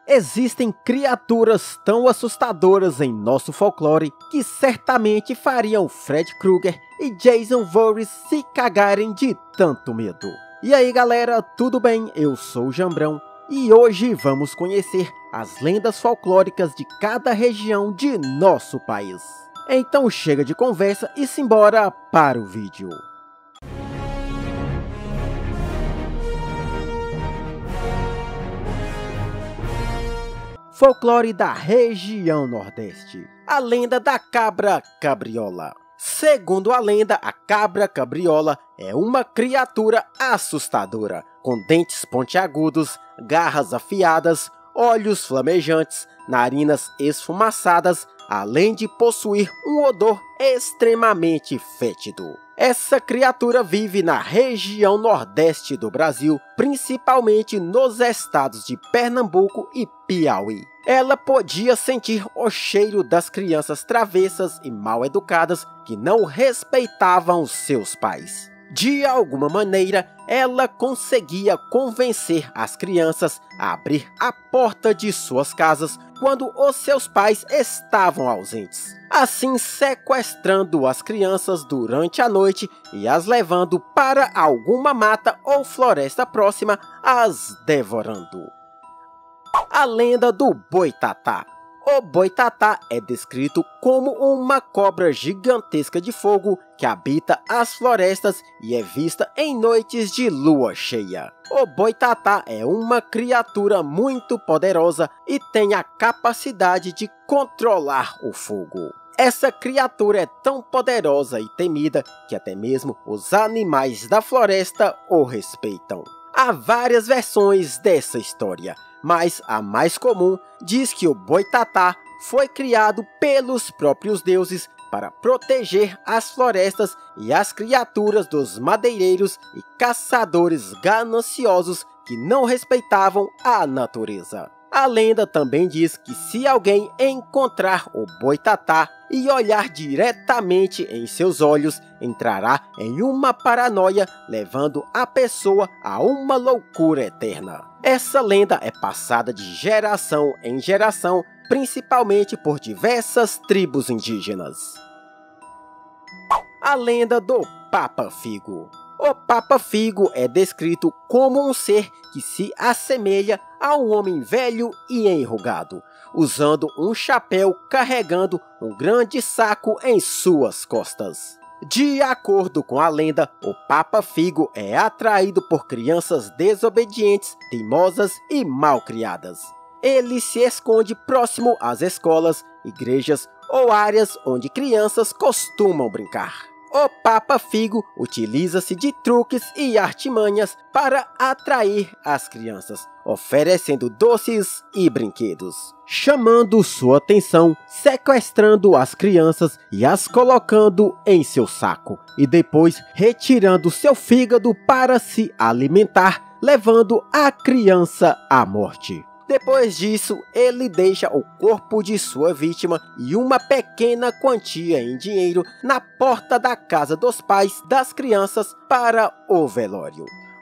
Existem criaturas tão assustadoras em nosso folclore que certamente fariam Fred Krueger e Jason Voorhees se cagarem de tanto medo. E aí galera, tudo bem? Eu sou o Jambrão e hoje vamos conhecer as lendas folclóricas de cada região de nosso país. Então chega de conversa e simbora para o vídeo. Folclore da região Nordeste. A lenda da cabra cabriola. Segundo a lenda, a cabra cabriola é uma criatura assustadora, com dentes pontiagudos, garras afiadas, olhos flamejantes, narinas esfumaçadas, além de possuir um odor extremamente fétido. Essa criatura vive na região nordeste do Brasil, principalmente nos estados de Pernambuco e Piauí. Ela podia sentir o cheiro das crianças travessas e mal educadas que não respeitavam seus pais. De alguma maneira, ela conseguia convencer as crianças a abrir a porta de suas casas quando os seus pais estavam ausentes, assim sequestrando as crianças durante a noite e as levando para alguma mata ou floresta próxima, as devorando. A lenda do Boitatá. O Boitatá é descrito como uma cobra gigantesca de fogo que habita as florestas e é vista em noites de lua cheia. O Boitatá é uma criatura muito poderosa e tem a capacidade de controlar o fogo. Essa criatura é tão poderosa e temida que até mesmo os animais da floresta o respeitam. Há várias versões dessa história, mas a mais comum diz que o Boitatá foi criado pelos próprios deuses para proteger as florestas e as criaturas dos madeireiros e caçadores gananciosos que não respeitavam a natureza. A lenda também diz que se alguém encontrar o Boitatá e olhar diretamente em seus olhos, entrará em uma paranoia, levando a pessoa a uma loucura eterna. Essa lenda é passada de geração em geração, principalmente por diversas tribos indígenas. A lenda do Papa Figo. O Papa Figo é descrito como um ser que se assemelha a um homem velho e enrugado, usando um chapéu carregando um grande saco em suas costas. De acordo com a lenda, o Papa Figo é atraído por crianças desobedientes, teimosas e mal-criadas. Ele se esconde próximo às escolas, igrejas ou áreas onde crianças costumam brincar. O Papa Figo utiliza-se de truques e artimanhas para atrair as crianças, oferecendo doces e brinquedos, chamando sua atenção, sequestrando as crianças e as colocando em seu saco, e depois retirando seu fígado para se alimentar, levando a criança à morte. Depois disso, ele deixa o corpo de sua vítima e uma pequena quantia em dinheiro na porta da casa dos pais das crianças para o velório.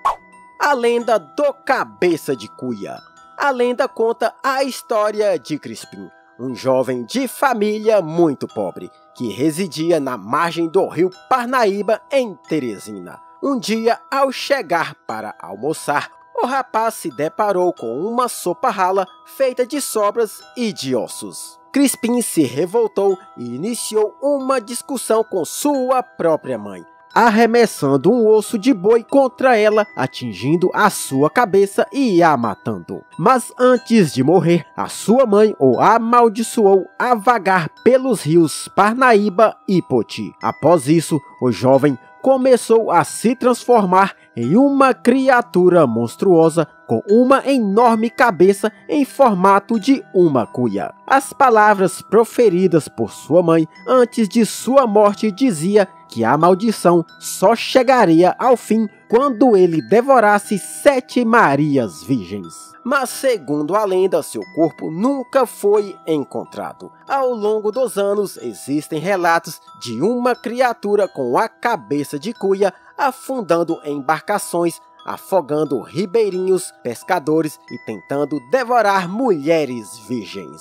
A lenda do Cabeça de Cuia. A lenda conta a história de Crispim, um jovem de família muito pobre, que residia na margem do rio Parnaíba, em Teresina. Um dia, ao chegar para almoçar, o rapaz se deparou com uma sopa rala feita de sobras e de ossos. Crispim se revoltou e iniciou uma discussão com sua própria mãe, arremessando um osso de boi contra ela, atingindo a sua cabeça e a matando. Mas antes de morrer, a sua mãe o amaldiçoou a vagar pelos rios Parnaíba e Poti. Após isso, o jovem começou a se transformar em uma criatura monstruosa com uma enorme cabeça em formato de uma cuia. As palavras proferidas por sua mãe antes de sua morte dizia que a maldição só chegaria ao fim quando ele devorasse 7 Marias virgens. Mas segundo a lenda, seu corpo nunca foi encontrado. Ao longo dos anos, existem relatos de uma criatura com a cabeça de cuia afundando em embarcações afogando ribeirinhos, pescadores e tentando devorar mulheres virgens.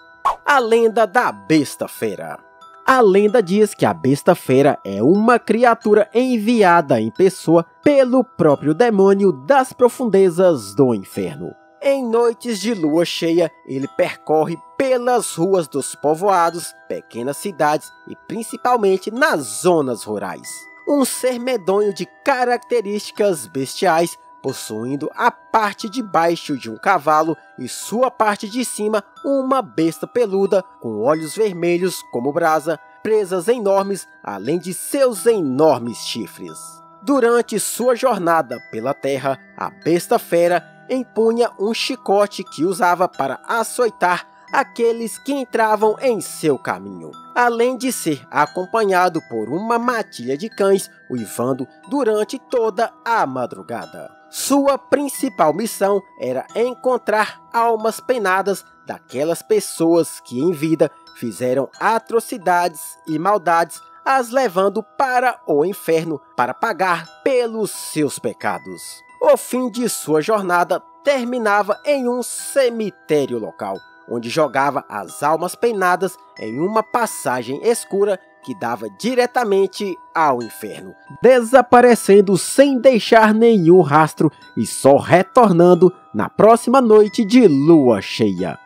A lenda da besta-feira. A lenda diz que a besta-feira é uma criatura enviada em pessoa pelo próprio demônio das profundezas do inferno. Em noites de lua cheia, ele percorre pelas ruas dos povoados, pequenas cidades e principalmente nas zonas rurais. Um ser medonho de características bestiais, possuindo a parte de baixo de um cavalo e sua parte de cima uma besta peluda com olhos vermelhos como brasa, presas enormes, além de seus enormes chifres. Durante sua jornada pela terra, a besta-fera empunha um chicote que usava para açoitar aqueles que entravam em seu caminho, além de ser acompanhado por uma matilha de cães uivando durante toda a madrugada. Sua principal missão era encontrar almas penadas daquelas pessoas que em vida fizeram atrocidades e maldades, as levando para o inferno para pagar pelos seus pecados. O fim de sua jornada terminava em um cemitério local, onde jogava as almas penadas em uma passagem escura que dava diretamente ao inferno, desaparecendo sem deixar nenhum rastro e só retornando na próxima noite de lua cheia.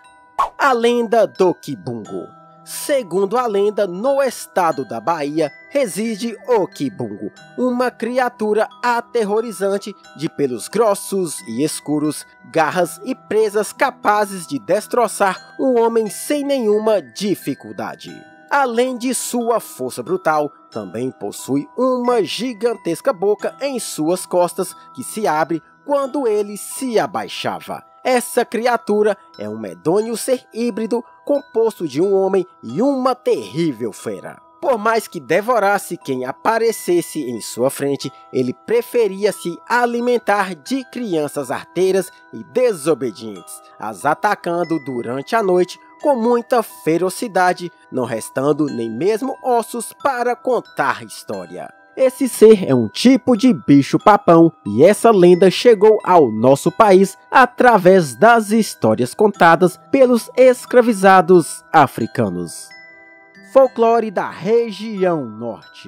A lenda do Kibungo. Segundo a lenda, no estado da Bahia reside o Kibungo, uma criatura aterrorizante de pelos grossos e escuros, garras e presas capazes de destroçar um homem sem nenhuma dificuldade. Além de sua força brutal, também possui uma gigantesca boca em suas costas que se abre quando ele se abaixava. Essa criatura é um medonho ser híbrido composto de um homem e uma terrível fera. Por mais que devorasse quem aparecesse em sua frente, ele preferia se alimentar de crianças arteiras e desobedientes, as atacando durante a noite com muita ferocidade, não restando nem mesmo ossos para contar história. Esse ser é um tipo de bicho-papão e essa lenda chegou ao nosso país através das histórias contadas pelos escravizados africanos. Folclore da região norte.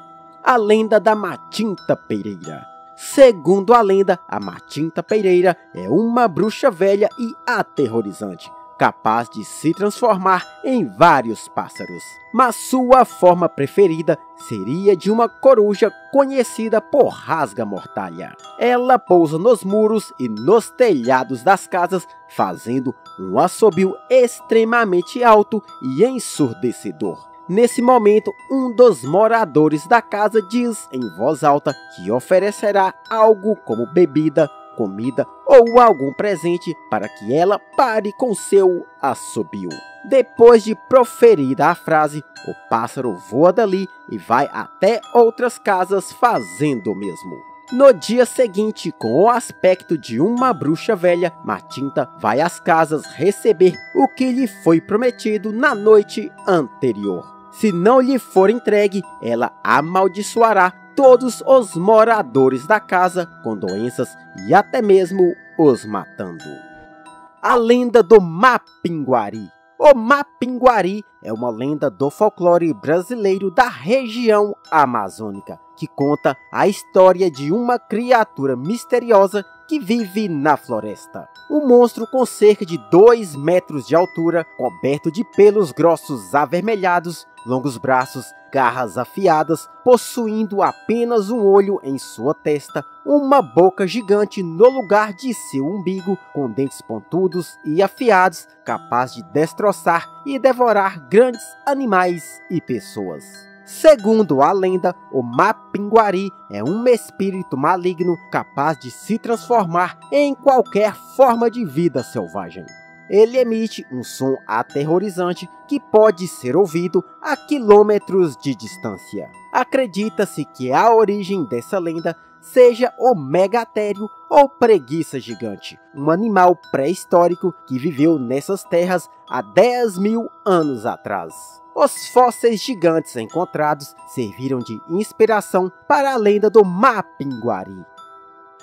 A lenda da Matinta Pereira. Segundo a lenda, a Matinta Pereira é uma bruxa velha e aterrorizante, capaz de se transformar em vários pássaros. Mas sua forma preferida seria de uma coruja conhecida por rasga-mortalha. Ela pousa nos muros e nos telhados das casas, fazendo um assobio extremamente alto e ensurdecedor. Nesse momento, um dos moradores da casa diz em voz alta que oferecerá algo como bebida, comida ou algum presente para que ela pare com seu assobio. Depois de proferida a frase, o pássaro voa dali e vai até outras casas fazendo o mesmo. No dia seguinte, com o aspecto de uma bruxa velha, Matinta vai às casas receber o que lhe foi prometido na noite anterior. Se não lhe for entregue, ela amaldiçoará todos os moradores da casa com doenças e até mesmo os matando. A lenda do Mapinguari. O Mapinguari é uma lenda do folclore brasileiro da região amazônica, que conta a história de uma criatura misteriosa que vive na floresta. Um monstro com cerca de 2 metros de altura, coberto de pelos grossos avermelhados, longos braços, garras afiadas, possuindo apenas um olho em sua testa, uma boca gigante no lugar de seu umbigo, com dentes pontudos e afiados, capaz de destroçar e devorar grandes animais e pessoas. Segundo a lenda, o Mapinguari é um espírito maligno capaz de se transformar em qualquer forma de vida selvagem. Ele emite um som aterrorizante que pode ser ouvido a quilômetros de distância. Acredita-se que a origem dessa lenda seja o megatério ou preguiça gigante, um animal pré-histórico que viveu nessas terras há 10.000 anos atrás. Os fósseis gigantes encontrados serviram de inspiração para a lenda do Mapinguari.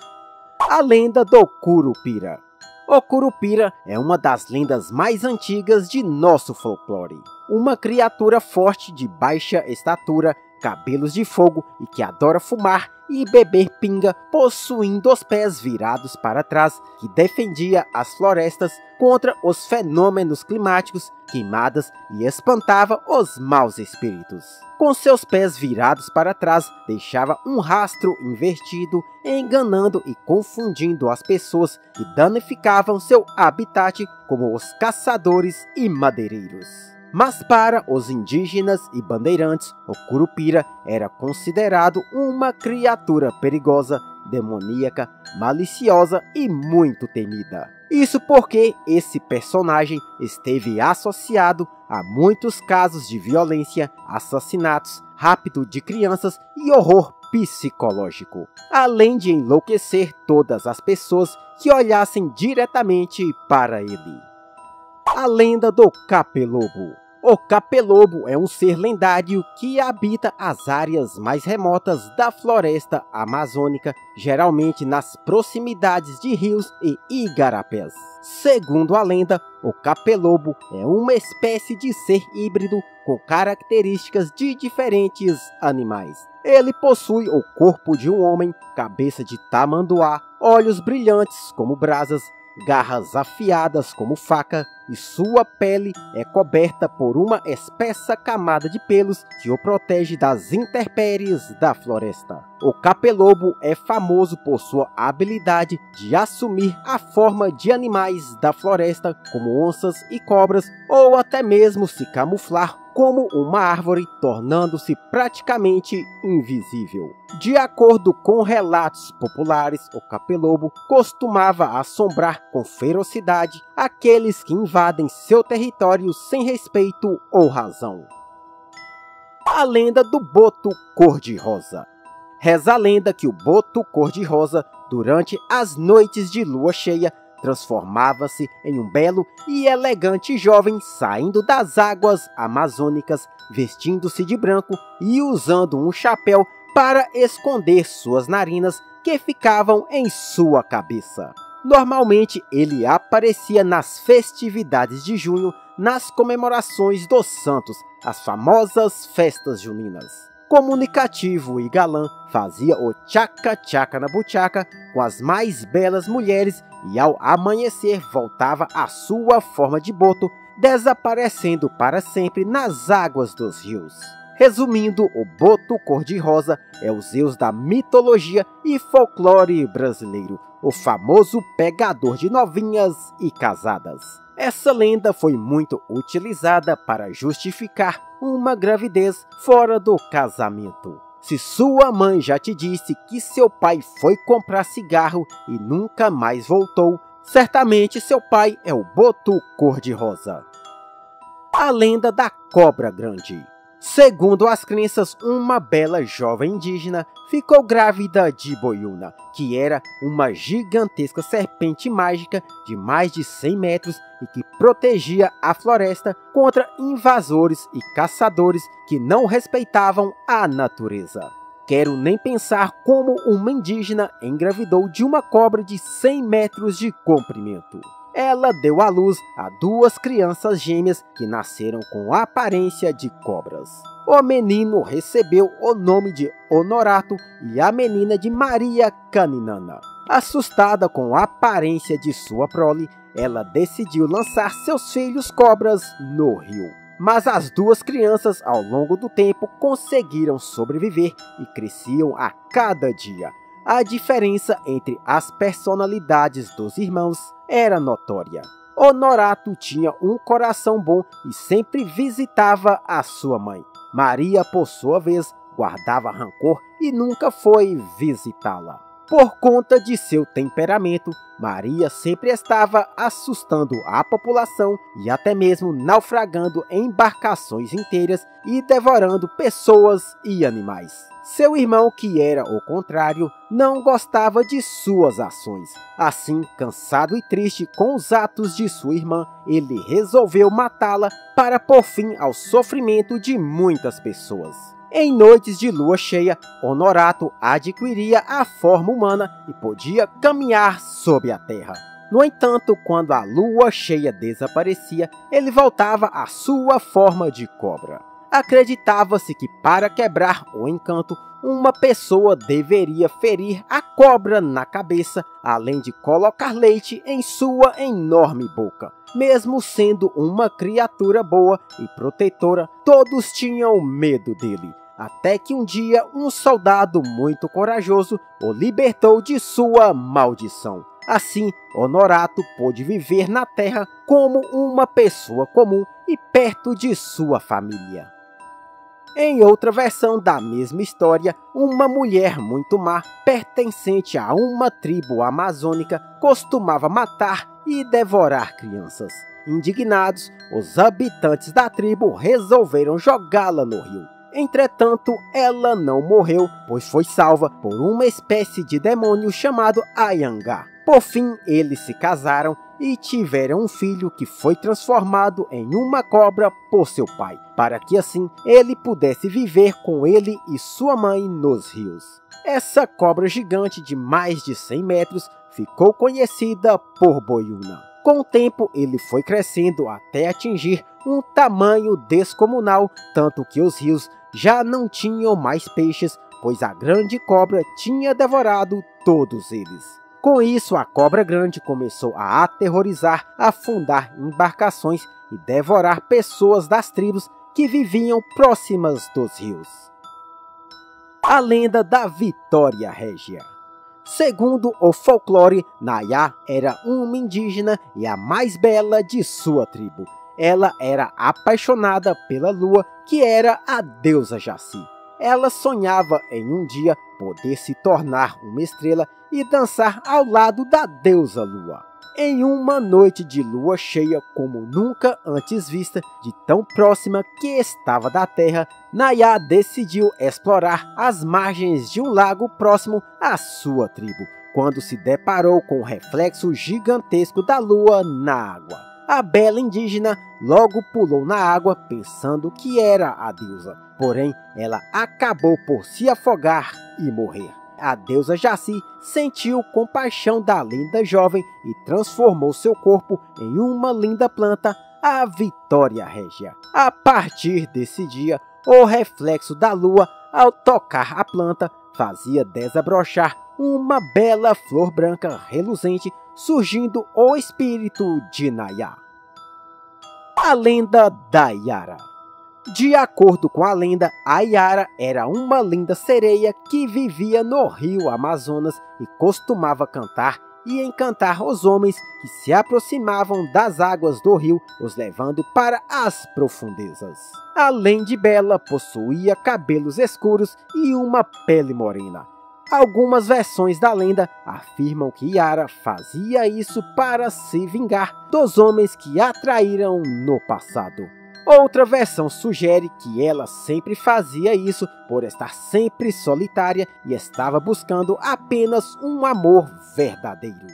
A lenda do Curupira. O Curupira é uma das lendas mais antigas de nosso folclore. Uma criatura forte de baixa estatura, cabelos de fogo e que adora fumar e beber pinga, possuindo os pés virados para trás, que defendia as florestas contra os fenômenos climáticos, queimadas e espantava os maus espíritos. Com seus pés virados para trás, deixava um rastro invertido, enganando e confundindo as pessoas que danificavam seu habitat, como os caçadores e madeireiros. Mas para os indígenas e bandeirantes, o Curupira era considerado uma criatura perigosa, demoníaca, maliciosa e muito temida. Isso porque esse personagem esteve associado a muitos casos de violência, assassinatos, rapto de crianças e horror psicológico, além de enlouquecer todas as pessoas que olhassem diretamente para ele. A lenda do Capelobo. O Capelobo é um ser lendário que habita as áreas mais remotas da floresta amazônica, geralmente nas proximidades de rios e igarapés. Segundo a lenda, o Capelobo é uma espécie de ser híbrido com características de diferentes animais. Ele possui o corpo de um homem, cabeça de tamanduá, olhos brilhantes como brasas, garras afiadas como faca, e sua pele é coberta por uma espessa camada de pelos que o protege das intempéries da floresta. O Capelobo é famoso por sua habilidade de assumir a forma de animais da floresta, como onças e cobras, ou até mesmo se camuflar como uma árvore, tornando-se praticamente invisível. De acordo com relatos populares, o Capelobo costumava assombrar com ferocidade aqueles que invadem seu território sem respeito ou razão. A lenda do Boto Cor-de-Rosa. Reza a lenda que o Boto Cor-de-Rosa, durante as noites de lua cheia, transformava-se em um belo e elegante jovem saindo das águas amazônicas, vestindo-se de branco e usando um chapéu para esconder suas narinas que ficavam em sua cabeça. Normalmente ele aparecia nas festividades de junho, nas comemorações dos santos, as famosas festas juninas. Comunicativo e galã, fazia o tchaca-tchaca na buchaca com as mais belas mulheres e ao amanhecer voltava à sua forma de boto, desaparecendo para sempre nas águas dos rios. Resumindo, o Boto Cor-de-Rosa é o Zeus da mitologia e folclore brasileiro, o famoso pegador de novinhas e casadas. Essa lenda foi muito utilizada para justificar uma gravidez fora do casamento. Se sua mãe já te disse que seu pai foi comprar cigarro e nunca mais voltou, certamente seu pai é o Boto Cor-de-Rosa. A lenda da Cobra Grande. Segundo as crenças, uma bela jovem indígena ficou grávida de Boiuna, que era uma gigantesca serpente mágica de mais de 100 metros e que protegia a floresta contra invasores e caçadores que não respeitavam a natureza. Quero nem pensar como uma indígena engravidou de uma cobra de 100 metros de comprimento. Ela deu à luz a 2 crianças gêmeas que nasceram com a aparência de cobras. O menino recebeu o nome de Honorato e a menina de Maria Caninana. Assustada com a aparência de sua prole, ela decidiu lançar seus filhos cobras no rio. Mas as 2 crianças, ao longo do tempo, conseguiram sobreviver e cresciam a cada dia. A diferença entre as personalidades dos irmãos era notória. Honorato tinha um coração bom e sempre visitava a sua mãe. Maria, por sua vez, guardava rancor e nunca foi visitá-la. Por conta de seu temperamento, Maria sempre estava assustando a população e até mesmo naufragando embarcações inteiras e devorando pessoas e animais. Seu irmão, que era o contrário, não gostava de suas ações. Assim, cansado e triste com os atos de sua irmã, ele resolveu matá-la para pôr fim ao sofrimento de muitas pessoas. Em noites de lua cheia, Honorato adquiria a forma humana e podia caminhar sob a terra. No entanto, quando a lua cheia desaparecia, ele voltava à sua forma de cobra. Acreditava-se que para quebrar o encanto, uma pessoa deveria ferir a cobra na cabeça, além de colocar leite em sua enorme boca. Mesmo sendo uma criatura boa e protetora, todos tinham medo dele. Até que um dia um soldado muito corajoso o libertou de sua maldição. Assim, Honorato pôde viver na terra como uma pessoa comum e perto de sua família. Em outra versão da mesma história, uma mulher muito má, pertencente a uma tribo amazônica, costumava matar e devorar crianças. Indignados, os habitantes da tribo resolveram jogá-la no rio. Entretanto, ela não morreu, pois foi salva por uma espécie de demônio chamado Ayangá. Por fim, eles se casaram e tiveram um filho que foi transformado em uma cobra por seu pai, para que assim ele pudesse viver com ele e sua mãe nos rios. Essa cobra gigante de mais de 100 metros ficou conhecida por Boiuna. Com o tempo, ele foi crescendo até atingir um tamanho descomunal, tanto que os rios já não tinham mais peixes, pois a grande cobra tinha devorado todos eles. Com isso, a cobra grande começou a aterrorizar, afundar embarcações e devorar pessoas das tribos que viviam próximas dos rios. A lenda da Vitória Régia. Segundo o folclore, Nayá era uma indígena e a mais bela de sua tribo. Ela era apaixonada pela lua, que era a deusa Jaci. Ela sonhava em um dia poder se tornar uma estrela e dançar ao lado da deusa lua. Em uma noite de lua cheia como nunca antes vista, de tão próxima que estava da terra, Nayá decidiu explorar as margens de um lago próximo à sua tribo, quando se deparou com o reflexo gigantesco da lua na água. A bela indígena logo pulou na água pensando que era a deusa, porém ela acabou por se afogar e morrer. A deusa Jaci sentiu compaixão da linda jovem e transformou seu corpo em uma linda planta, a Vitória Régia. A partir desse dia, o reflexo da lua, ao tocar a planta, fazia desabrochar uma bela flor branca reluzente, surgindo o espírito de Nayá. A lenda da Yara. De acordo com a lenda, a Yara era uma linda sereia que vivia no rio Amazonas e costumava cantar e encantar os homens que se aproximavam das águas do rio, os levando para as profundezas. Além de bela, possuía cabelos escuros e uma pele morena. Algumas versões da lenda afirmam que Yara fazia isso para se vingar dos homens que a traíram no passado. Outra versão sugere que ela sempre fazia isso por estar sempre solitária e estava buscando apenas um amor verdadeiro.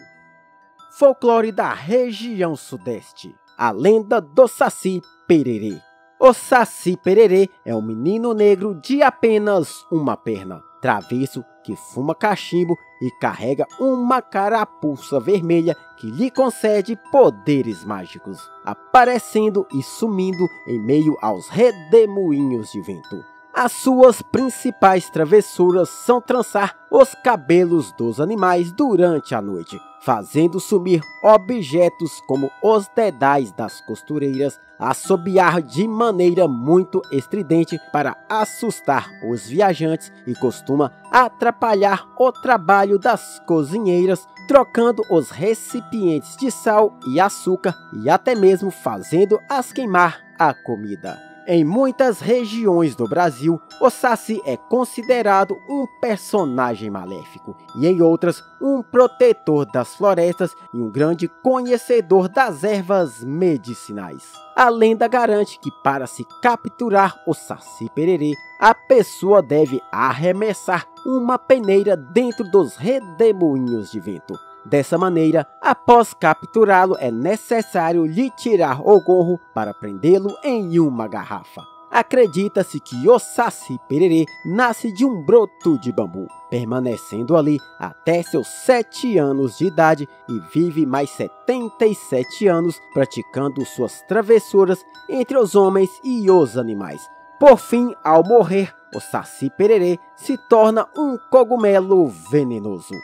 Folclore da região sudeste. A lenda do Saci Pererê. O Saci Pererê é um menino negro de apenas uma perna, travesso, que fuma cachimbo e carrega uma carapuça vermelha que lhe concede poderes mágicos, aparecendo e sumindo em meio aos redemoinhos de vento. As suas principais travessuras são trançar os cabelos dos animais durante a noite, fazendo sumir objetos como os dedais das costureiras, assobiar de maneira muito estridente para assustar os viajantes e costuma atrapalhar o trabalho das cozinheiras, trocando os recipientes de sal e açúcar e até mesmo fazendo-as queimar a comida. Em muitas regiões do Brasil, o Saci é considerado um personagem maléfico e em outras um protetor das florestas e um grande conhecedor das ervas medicinais. A lenda garante que para se capturar o Saci Pererê, a pessoa deve arremessar uma peneira dentro dos redemoinhos de vento. Dessa maneira, após capturá-lo, é necessário lhe tirar o gorro para prendê-lo em uma garrafa. Acredita-se que o Saci Pererê nasce de um broto de bambu, permanecendo ali até seus 7 anos de idade e vive mais 77 anos praticando suas travessuras entre os homens e os animais. Por fim, ao morrer, o Saci Pererê se torna um cogumelo venenoso.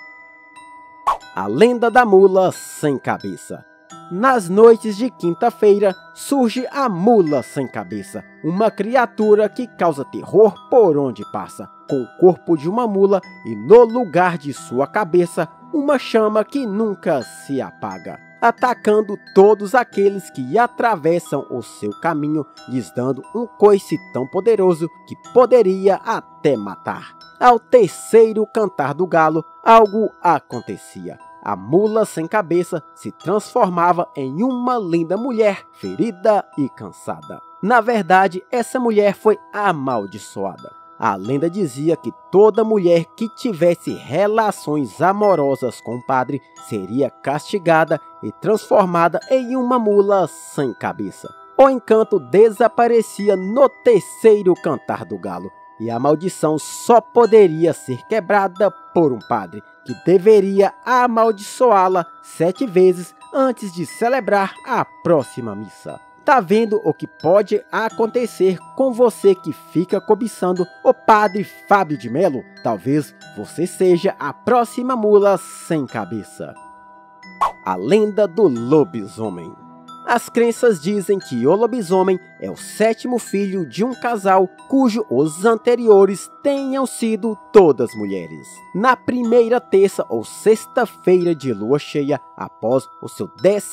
A lenda da mula sem cabeça. Nas noites de quinta-feira, surge a mula sem cabeça, uma criatura que causa terror por onde passa, com o corpo de uma mula e no lugar de sua cabeça, uma chama que nunca se apaga, atacando todos aqueles que atravessam o seu caminho, lhes dando um coice tão poderoso que poderia até matar. Ao terceiro cantar do galo, algo acontecia. A mula sem cabeça se transformava em uma linda mulher, ferida e cansada. Na verdade, essa mulher foi amaldiçoada. A lenda dizia que toda mulher que tivesse relações amorosas com o padre seria castigada e transformada em uma mula sem cabeça. O encanto desaparecia no terceiro cantar do galo, e a maldição só poderia ser quebrada por um padre, que deveria amaldiçoá-la 7 vezes antes de celebrar a próxima missa. Tá vendo o que pode acontecer com você que fica cobiçando o padre Fábio de Melo? Talvez você seja a próxima mula sem cabeça. A lenda do lobisomem. As crenças dizem que o lobisomem é o 7º filho de um casal cujos os anteriores tenham sido todas mulheres. Na primeira terça ou sexta-feira de lua cheia, após o seu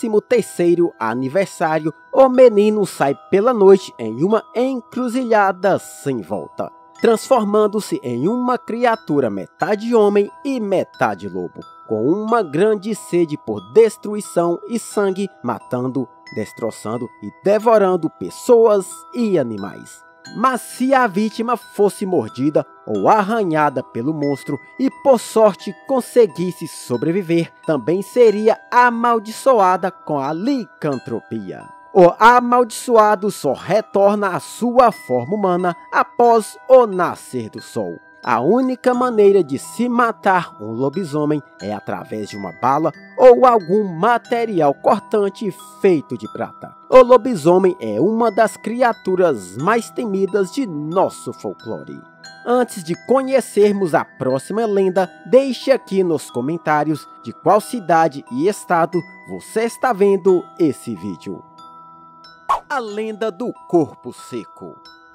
13º aniversário, o menino sai pela noite em uma encruzilhada sem volta, transformando-se em uma criatura metade homem e metade lobo, com uma grande sede por destruição e sangue, matando, destroçando e devorando pessoas e animais. Mas se a vítima fosse mordida ou arranhada pelo monstro e por sorte conseguisse sobreviver, também seria amaldiçoada com a licantropia. O amaldiçoado só retorna à sua forma humana após o nascer do sol. A única maneira de se matar um lobisomem é através de uma bala ou algum material cortante feito de prata. O lobisomem é uma das criaturas mais temidas de nosso folclore. Antes de conhecermos a próxima lenda, deixe aqui nos comentários de qual cidade e estado você está vendo esse vídeo. A lenda do corpo seco.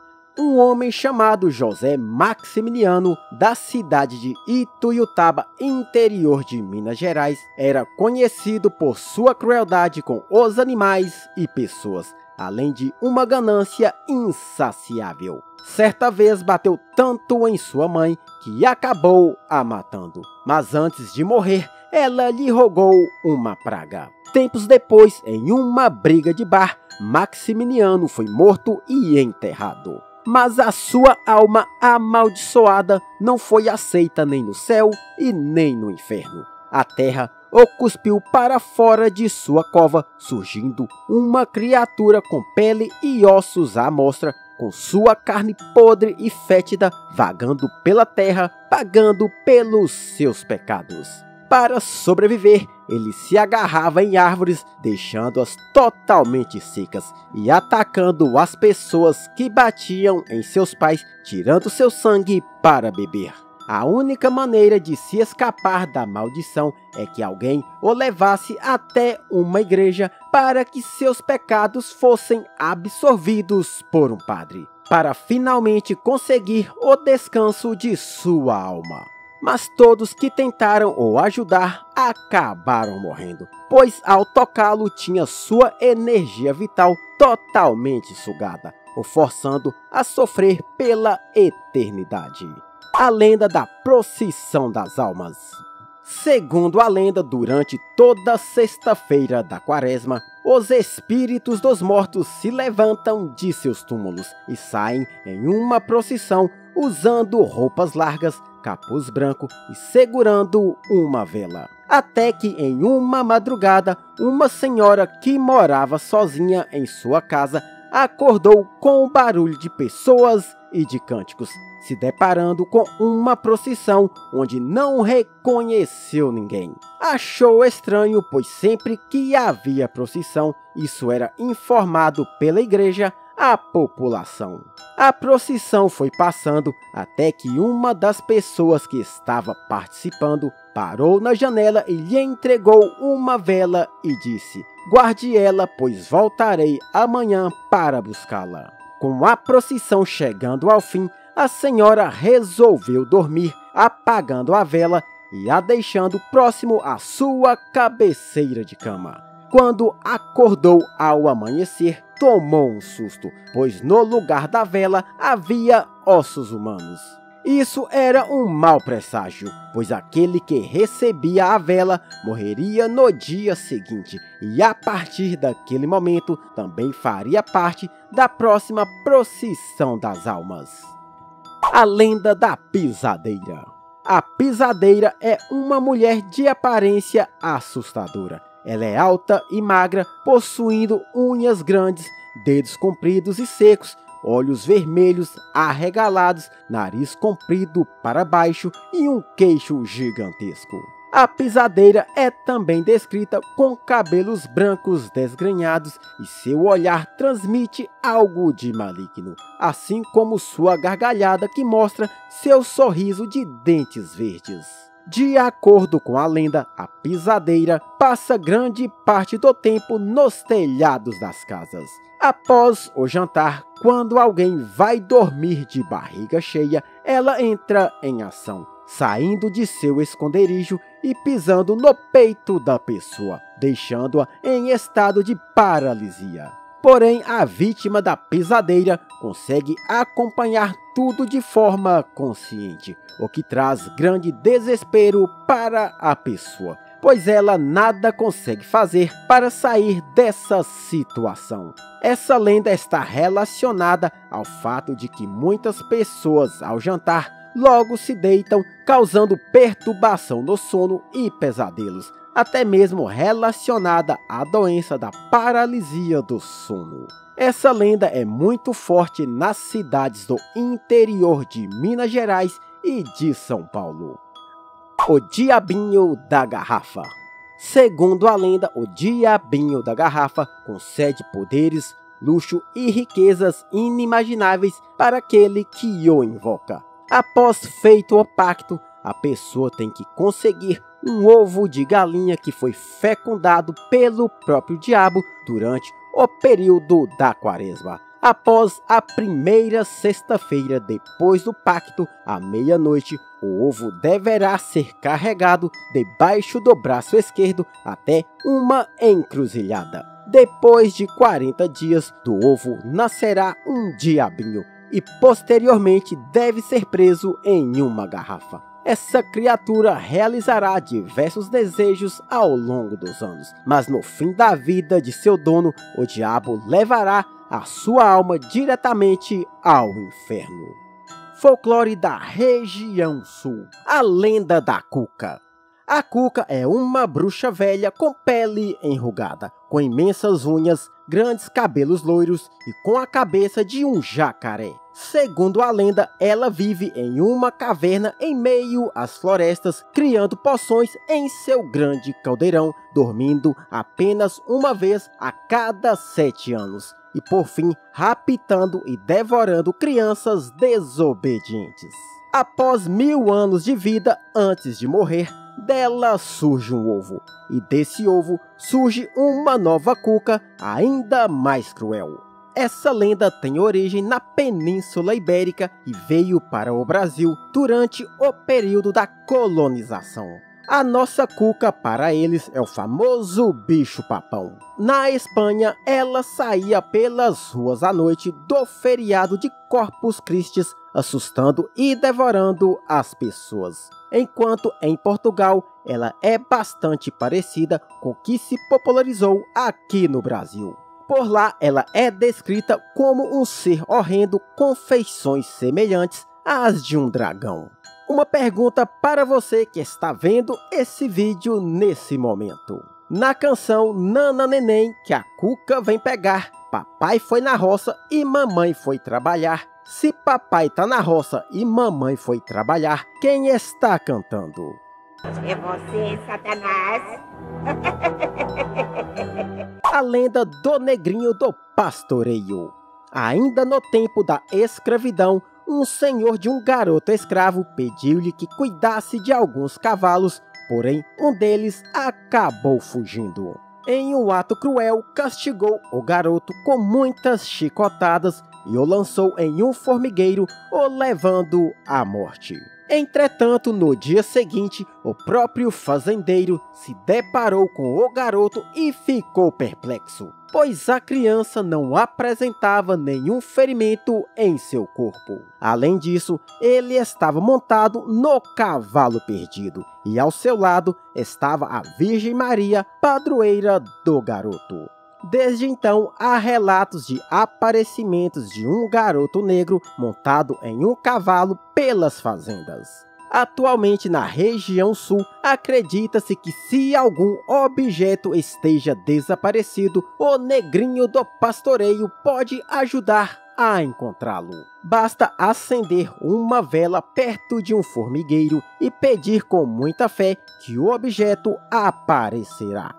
Um homem chamado José Maximiliano, da cidade de Ituiutaba, interior de Minas Gerais, era conhecido por sua crueldade com os animais e pessoas, além de uma ganância insaciável. Certa vez bateu tanto em sua mãe que acabou a matando, mas antes de morrer, ela lhe rogou uma praga. Tempos depois, em uma briga de bar, Maximiliano foi morto e enterrado. Mas a sua alma amaldiçoada não foi aceita nem no céu e nem no inferno. A terra o cuspiu para fora de sua cova, surgindo uma criatura com pele e ossos à mostra, com sua carne podre e fétida, vagando pela terra, pagando pelos seus pecados. Para sobreviver, ele se agarrava em árvores, deixando-as totalmente secas e atacando as pessoas que batiam em seus pais, tirando seu sangue para beber. A única maneira de se escapar da maldição é que alguém o levasse até uma igreja para que seus pecados fossem absorvidos por um padre, para finalmente conseguir o descanso de sua alma. Mas todos que tentaram o ajudar acabaram morrendo, pois ao tocá-lo tinha sua energia vital totalmente sugada, o forçando a sofrer pela eternidade. A lenda da procissão das almas. Segundo a lenda, durante toda sexta-feira da quaresma, os espíritos dos mortos se levantam de seus túmulos e saem em uma procissão usando roupas largas, capuz branco e segurando uma vela. Até que em uma madrugada, uma senhora que morava sozinha em sua casa acordou com o barulho de pessoas e de cânticos, se deparando com uma procissão onde não reconheceu ninguém. Achou estranho, pois sempre que havia procissão, isso era informado pela igreja à população. A procissão foi passando até que uma das pessoas que estava participando parou na janela e lhe entregou uma vela e disse: "Guarde ela, pois voltarei amanhã para buscá-la." Com a procissão chegando ao fim, a senhora resolveu dormir, apagando a vela e a deixando próximo à sua cabeceira de cama. Quando acordou ao amanhecer, tomou um susto, pois no lugar da vela havia ossos humanos. Isso era um mau presságio, pois aquele que recebia a vela morreria no dia seguinte e a partir daquele momento também faria parte da próxima procissão das almas. A lenda da pisadeira. A pisadeira é uma mulher de aparência assustadora. Ela é alta e magra, possuindo unhas grandes, dedos compridos e secos, olhos vermelhos arregalados, nariz comprido para baixo e um queixo gigantesco. A pisadeira é também descrita com cabelos brancos desgrenhados e seu olhar transmite algo de maligno, assim como sua gargalhada que mostra seu sorriso de dentes verdes. De acordo com a lenda, a pisadeira passa grande parte do tempo nos telhados das casas. Após o jantar, quando alguém vai dormir de barriga cheia, ela entra em ação, saindo de seu esconderijo e pisando no peito da pessoa, deixando-a em estado de paralisia. Porém, a vítima da pisadeira consegue acompanhar tudo de forma consciente, o que traz grande desespero para a pessoa, pois ela nada consegue fazer para sair dessa situação. Essa lenda está relacionada ao fato de que muitas pessoas, ao jantar, logo se deitam, causando perturbação no sono e pesadelos, até mesmo relacionada à doença da paralisia do sono. Essa lenda é muito forte nas cidades do interior de Minas Gerais e de São Paulo. O Diabinho da Garrafa. Segundo a lenda, o Diabinho da Garrafa concede poderes, luxo e riquezas inimagináveis para aquele que o invoca. Após feito o pacto, a pessoa tem que conseguir um ovo de galinha que foi fecundado pelo próprio diabo durante o período da quaresma. Após a primeira sexta-feira depois do pacto, à meia-noite, o ovo deverá ser carregado debaixo do braço esquerdo até uma encruzilhada. Depois de 40 dias, do ovo nascerá um diabinho e posteriormente deve ser preso em uma garrafa. Essa criatura realizará diversos desejos ao longo dos anos, mas no fim da vida de seu dono, o diabo levará a sua alma diretamente ao inferno. Folclore da região sul. A lenda da Cuca. A Cuca é uma bruxa velha com pele enrugada, com imensas unhas, grandes cabelos loiros e com a cabeça de um jacaré. Segundo a lenda, ela vive em uma caverna em meio às florestas, criando poções em seu grande caldeirão, dormindo apenas uma vez a cada 7 anos. E por fim, raptando e devorando crianças desobedientes. Após 1000 anos de vida, antes de morrer, dela surge um ovo, e desse ovo surge uma nova Cuca ainda mais cruel. Essa lenda tem origem na Península Ibérica e veio para o Brasil durante o período da colonização. A nossa Cuca para eles é o famoso bicho-papão. Na Espanha, ela saía pelas ruas à noite do feriado de Corpus Christi, assustando e devorando as pessoas. Enquanto em Portugal, ela é bastante parecida com o que se popularizou aqui no Brasil. Por lá, ela é descrita como um ser horrendo com feições semelhantes às de um dragão. Uma pergunta para você que está vendo esse vídeo nesse momento. Na canção Nana Neném, que a Cuca vem pegar, papai foi na roça e mamãe foi trabalhar. Se papai tá na roça e mamãe foi trabalhar, quem está cantando? É você, Satanás. A lenda do negrinho do pastoreio. Ainda no tempo da escravidão, um senhor de um garoto escravo pediu-lhe que cuidasse de alguns cavalos, porém um deles acabou fugindo. Em um ato cruel, castigou o garoto com muitas chicotadas e o lançou em um formigueiro, o levando à morte. Entretanto, no dia seguinte, o próprio fazendeiro se deparou com o garoto e ficou perplexo, pois a criança não apresentava nenhum ferimento em seu corpo. Além disso, ele estava montado no cavalo perdido, e ao seu lado estava a Virgem Maria, padroeira do garoto. Desde então, há relatos de aparecimentos de um garoto negro montado em um cavalo pelas fazendas. Atualmente, na região sul, acredita-se que se algum objeto esteja desaparecido, o negrinho do pastoreio pode ajudar a encontrá-lo. Basta acender uma vela perto de um formigueiro e pedir com muita fé que o objeto aparecerá.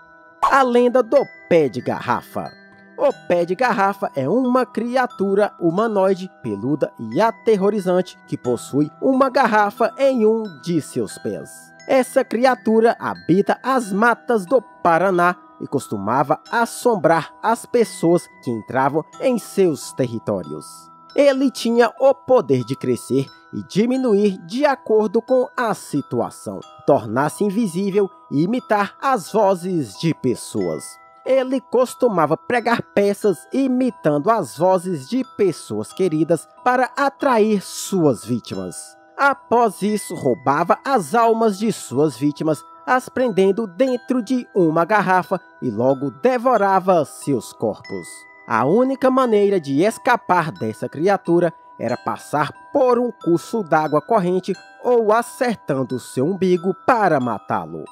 A lenda do pé de garrafa. O pé de garrafa é uma criatura humanoide, peluda e aterrorizante que possui uma garrafa em um de seus pés. Essa criatura habita as matas do Paraná e costumava assombrar as pessoas que entravam em seus territórios. Ele tinha o poder de crescer e diminuir de acordo com a situação, tornar-se invisível e imitar as vozes de pessoas. Ele costumava pregar peças imitando as vozes de pessoas queridas para atrair suas vítimas. Após isso, roubava as almas de suas vítimas, as prendendo dentro de uma garrafa e logo devorava seus corpos. A única maneira de escapar dessa criatura era passar por um curso d'água corrente ou acertando seu umbigo para matá-lo.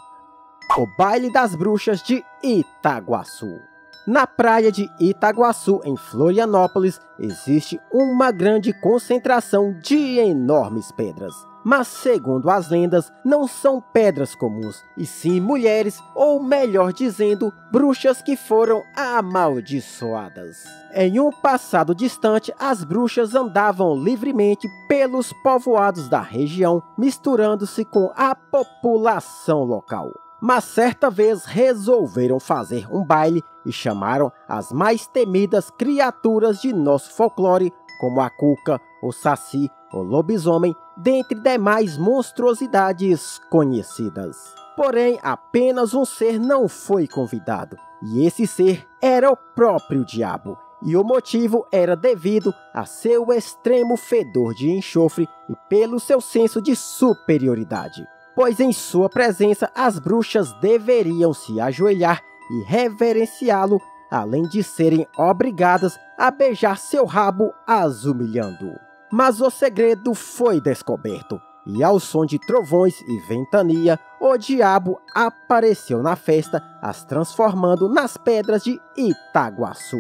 O baile das bruxas de Itaguaçu. Na praia de Itaguaçu, em Florianópolis, existe uma grande concentração de enormes pedras. Mas, segundo as lendas, não são pedras comuns, e sim mulheres, ou melhor dizendo, bruxas que foram amaldiçoadas. Em um passado distante, as bruxas andavam livremente pelos povoados da região, misturando-se com a população local. Mas certa vez resolveram fazer um baile e chamaram as mais temidas criaturas de nosso folclore, como a cuca, o saci, o lobisomem, dentre demais monstruosidades conhecidas. Porém, apenas um ser não foi convidado, e esse ser era o próprio diabo, e o motivo era devido a seu extremo fedor de enxofre e pelo seu senso de superioridade, pois em sua presença as bruxas deveriam se ajoelhar e reverenciá-lo, além de serem obrigadas a beijar seu rabo as humilhando. Mas o segredo foi descoberto, e ao som de trovões e ventania, o diabo apareceu na festa, as transformando nas pedras de Itaguaçu.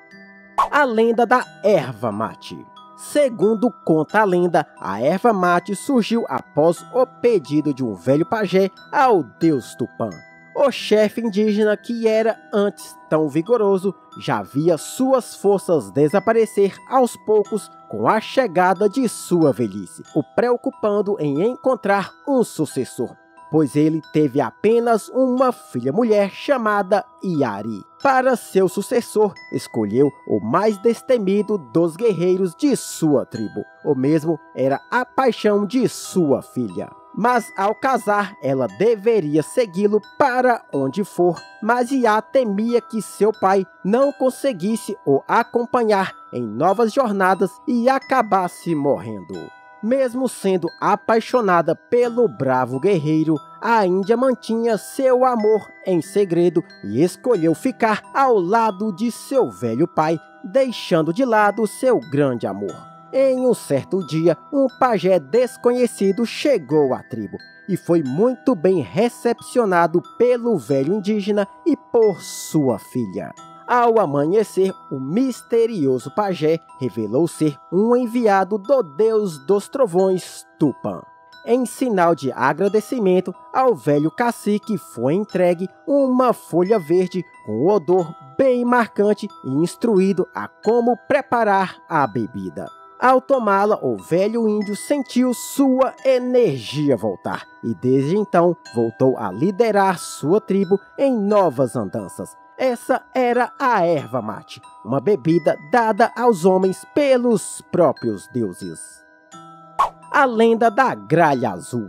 A lenda da erva mate. Segundo conta a lenda, a erva mate surgiu após o pedido de um velho pajé ao deus Tupã. O chefe indígena, que era antes tão vigoroso, já via suas forças desaparecer aos poucos com a chegada de sua velhice, o preocupando em encontrar um sucessor, pois ele teve apenas uma filha mulher chamada Iari. Para seu sucessor, escolheu o mais destemido dos guerreiros de sua tribo. O mesmo era a paixão de sua filha. Mas ao casar, ela deveria segui-lo para onde for, mas Iá temia que seu pai não conseguisse o acompanhar em novas jornadas e acabasse morrendo. Mesmo sendo apaixonada pelo bravo guerreiro, a Índia mantinha seu amor em segredo e escolheu ficar ao lado de seu velho pai, deixando de lado seu grande amor. Em um certo dia, um pajé desconhecido chegou à tribo e foi muito bem recepcionado pelo velho indígena e por sua filha. Ao amanhecer, o misterioso pajé revelou ser um enviado do deus dos trovões, Tupã. Em sinal de agradecimento, ao velho cacique foi entregue uma folha verde com odor bem marcante e instruído a como preparar a bebida. Ao tomá-la, o velho índio sentiu sua energia voltar e desde então voltou a liderar sua tribo em novas andanças. Essa era a erva mate, uma bebida dada aos homens pelos próprios deuses. A lenda da gralha azul.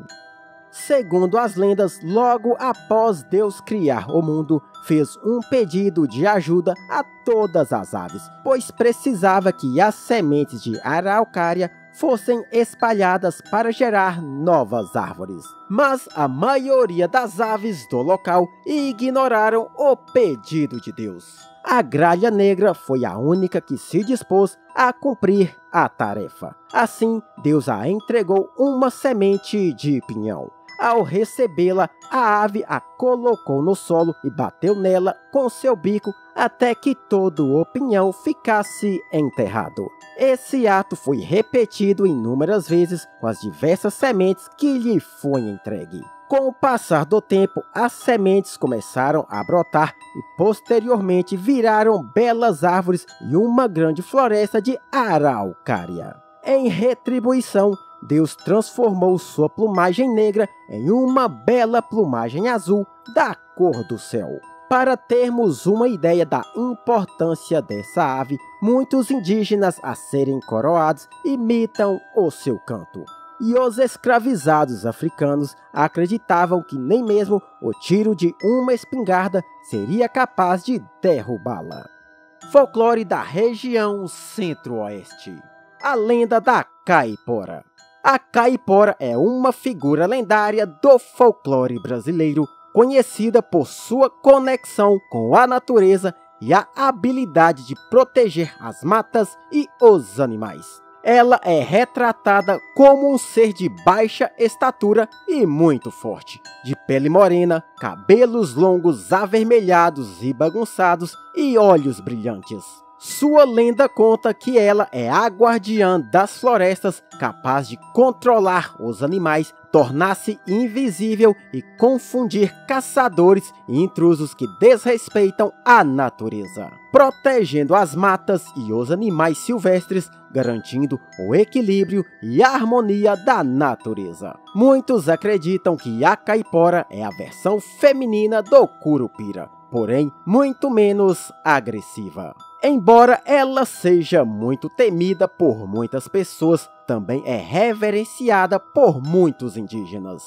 Segundo as lendas, logo após Deus criar o mundo, fez um pedido de ajuda a todas as aves, pois precisava que as sementes de araucária fossem espalhadas para gerar novas árvores. Mas a maioria das aves do local ignoraram o pedido de Deus. A gralha negra foi a única que se dispôs a cumprir a tarefa. Assim, Deus a entregou uma semente de pinhão. Ao recebê-la, a ave a colocou no solo e bateu nela com seu bico até que todo o pinhão ficasse enterrado. Esse ato foi repetido inúmeras vezes com as diversas sementes que lhe foi entregue. Com o passar do tempo, as sementes começaram a brotar e posteriormente viraram belas árvores e uma grande floresta de araucária. Em retribuição, Deus transformou sua plumagem negra em uma bela plumagem azul da cor do céu. Para termos uma ideia da importância dessa ave, muitos indígenas a serem coroados imitam o seu canto. E os escravizados africanos acreditavam que nem mesmo o tiro de uma espingarda seria capaz de derrubá-la. Folclore da região centro-oeste. A lenda da caipora. A caipora é uma figura lendária do folclore brasileiro, conhecida por sua conexão com a natureza e a habilidade de proteger as matas e os animais. Ela é retratada como um ser de baixa estatura e muito forte, de pele morena, cabelos longos avermelhados e bagunçados e olhos brilhantes. Sua lenda conta que ela é a guardiã das florestas, capaz de controlar os animais, tornar-se invisível e confundir caçadores e intrusos que desrespeitam a natureza, protegendo as matas e os animais silvestres, garantindo o equilíbrio e a harmonia da natureza. Muitos acreditam que a caipora é a versão feminina do curupira, porém muito menos agressiva. Embora ela seja muito temida por muitas pessoas, também é reverenciada por muitos indígenas.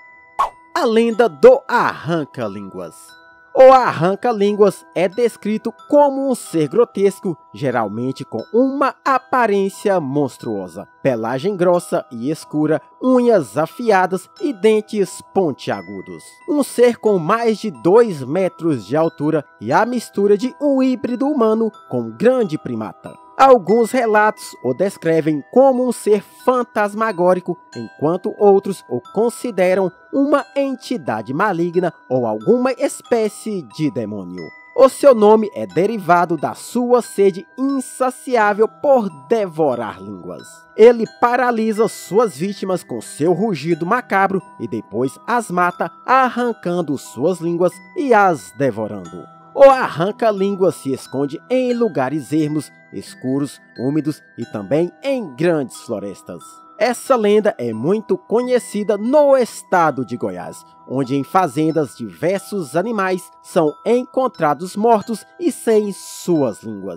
A lenda do arranca-línguas. O arranca-línguas é descrito como um ser grotesco, geralmente com uma aparência monstruosa, pelagem grossa e escura, unhas afiadas e dentes pontiagudos. Um ser com mais de 2 metros de altura e a mistura de um híbrido humano com um grande primata. Alguns relatos o descrevem como um ser fantasmagórico, enquanto outros o consideram uma entidade maligna ou alguma espécie de demônio. O seu nome é derivado da sua sede insaciável por devorar línguas. Ele paralisa suas vítimas com seu rugido macabro e depois as mata, arrancando suas línguas e as devorando. O arranca-línguas se esconde em lugares ermos, escuros, úmidos e também em grandes florestas. Essa lenda é muito conhecida no estado de Goiás, onde em fazendas diversos animais são encontrados mortos e sem suas línguas.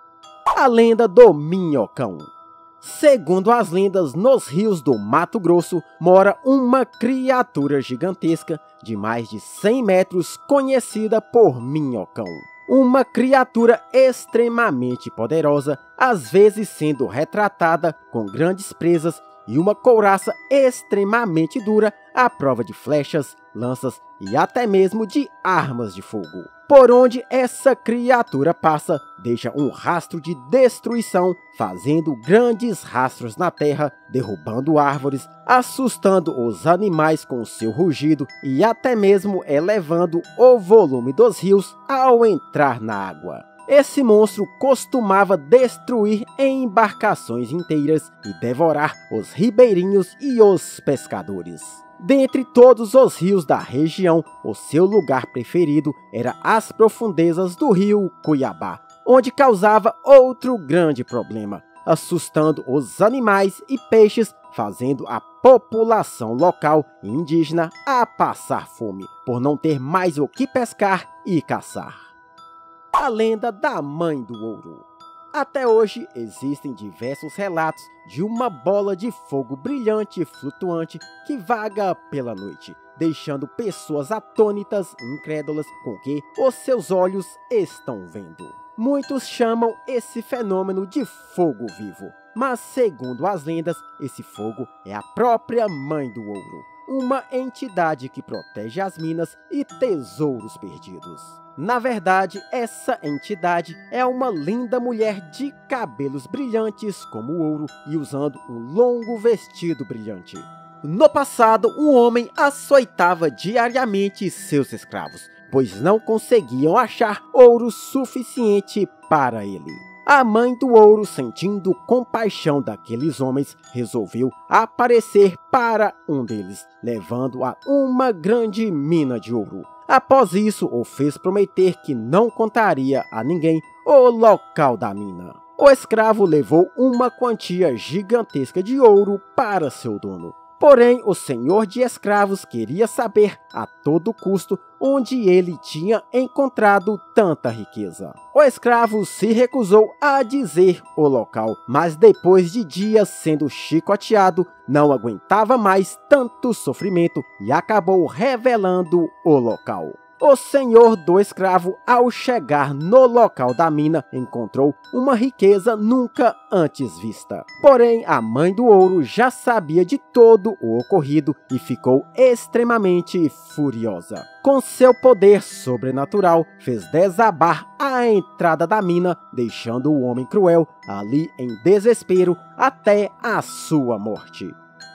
A lenda do minhocão. Segundo as lendas, nos rios do Mato Grosso mora uma criatura gigantesca de mais de 100 metros conhecida por minhocão. Uma criatura extremamente poderosa, às vezes sendo retratada com grandes presas e uma couraça extremamente dura à prova de flechas, lanças e até mesmo de armas de fogo. Por onde essa criatura passa, deixa um rastro de destruição, fazendo grandes rastros na terra, derrubando árvores, assustando os animais com seu rugido e até mesmo elevando o volume dos rios ao entrar na água. Esse monstro costumava destruir embarcações inteiras e devorar os ribeirinhos e os pescadores. Dentre todos os rios da região, o seu lugar preferido era as profundezas do rio Cuiabá, onde causava outro grande problema, assustando os animais e peixes, fazendo a população local e indígena a passar fome, por não ter mais o que pescar e caçar. A lenda da Mãe do Ouro. Até hoje existem diversos relatos de uma bola de fogo brilhante e flutuante que vaga pela noite, deixando pessoas atônitas e incrédulas com o que os seus olhos estão vendo. Muitos chamam esse fenômeno de fogo vivo, mas segundo as lendas, esse fogo é a própria Mãe do Ouro, uma entidade que protege as minas e tesouros perdidos. Na verdade, essa entidade é uma linda mulher de cabelos brilhantes como ouro e usando um longo vestido brilhante. No passado, um homem açoitava diariamente seus escravos, pois não conseguiam achar ouro suficiente para ele. A Mãe do Ouro, sentindo compaixão daqueles homens, resolveu aparecer para um deles, levando a uma grande mina de ouro. Após isso, o fez prometer que não contaria a ninguém o local da mina. O escravo levou uma quantia gigantesca de ouro para seu dono. Porém, o senhor de escravos queria saber a todo custo onde ele tinha encontrado tanta riqueza. O escravo se recusou a dizer o local, mas depois de dias sendo chicoteado, não aguentava mais tanto sofrimento e acabou revelando o local. O senhor do escravo, ao chegar no local da mina, encontrou uma riqueza nunca antes vista. Porém, a Mãe do Ouro já sabia de todo o ocorrido e ficou extremamente furiosa. Com seu poder sobrenatural, fez desabar a entrada da mina, deixando o homem cruel ali em desespero até a sua morte.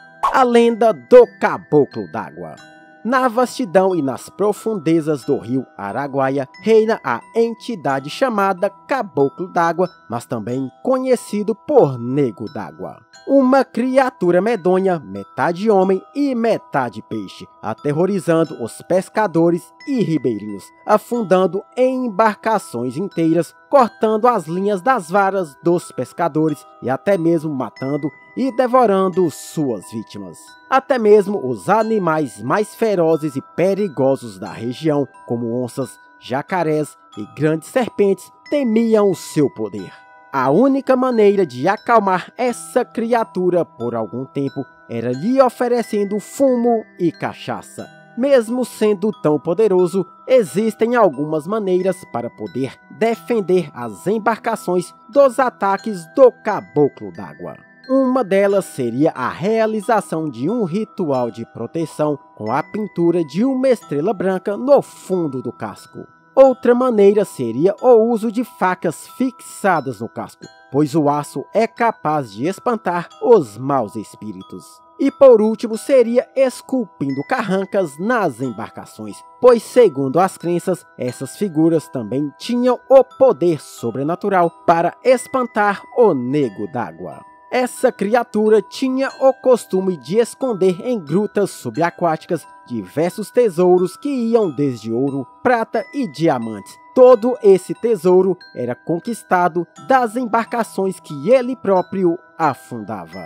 A lenda do Caboclo d'Água. Na vastidão e nas profundezas do rio Araguaia, reina a entidade chamada Caboclo d'Água, mas também conhecido por Nego d'Água. Uma criatura medonha, metade homem e metade peixe, aterrorizando os pescadores e ribeirinhos, afundando em embarcações inteiras, cortando as linhas das varas dos pescadores e até mesmo matando e devorando suas vítimas. Até mesmo os animais mais ferozes e perigosos da região, como onças, jacarés e grandes serpentes, temiam o seu poder. A única maneira de acalmar essa criatura por algum tempo era lhe oferecendo fumo e cachaça. Mesmo sendo tão poderoso, existem algumas maneiras para poder defender as embarcações dos ataques do Caboclo d'Água. Uma delas seria a realização de um ritual de proteção com a pintura de uma estrela branca no fundo do casco. Outra maneira seria o uso de facas fixadas no casco, pois o aço é capaz de espantar os maus espíritos. E por último seria esculpindo carrancas nas embarcações, pois segundo as crenças, essas figuras também tinham o poder sobrenatural para espantar o Nego d'Água. Essa criatura tinha o costume de esconder em grutas subaquáticas diversos tesouros que iam desde ouro, prata e diamantes. Todo esse tesouro era conquistado das embarcações que ele próprio afundava.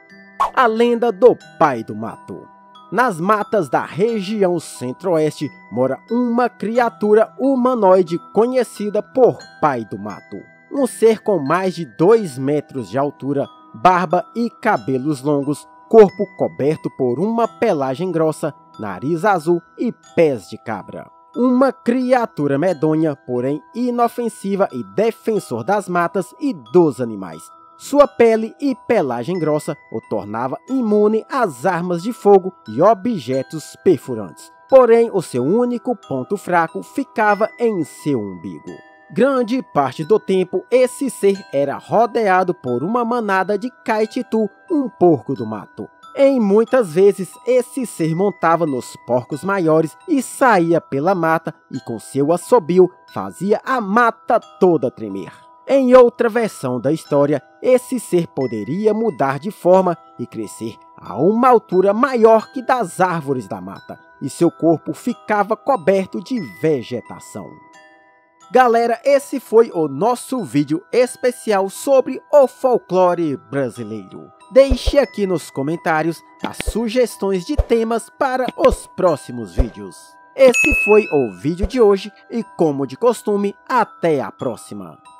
A lenda do Pai do Mato. Nas matas da região centro-oeste mora uma criatura humanoide conhecida por Pai do Mato. Um ser com mais de 2 metros de altura, barba e cabelos longos, corpo coberto por uma pelagem grossa, nariz azul e pés de cabra. Uma criatura medonha, porém inofensiva e defensor das matas e dos animais. Sua pele e pelagem grossa o tornava imune às armas de fogo e objetos perfurantes. porém o seu único ponto fraco ficava em seu umbigo. Grande parte do tempo, esse ser era rodeado por uma manada de caititu, um porco do mato. Em muitas vezes, esse ser montava nos porcos maiores e saía pela mata e com seu assobio fazia a mata toda tremer. Em outra versão da história, esse ser poderia mudar de forma e crescer a uma altura maior que das árvores da mata, e seu corpo ficava coberto de vegetação. Galera, esse foi o nosso vídeo especial sobre o folclore brasileiro. Deixe aqui nos comentários as sugestões de temas para os próximos vídeos. Esse foi o vídeo de hoje e, como de costume, até a próxima!